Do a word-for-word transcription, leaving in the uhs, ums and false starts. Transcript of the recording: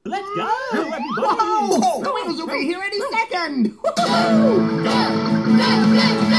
Let's go, everybody! Whoa! Will's will be here any second! Go, go, go!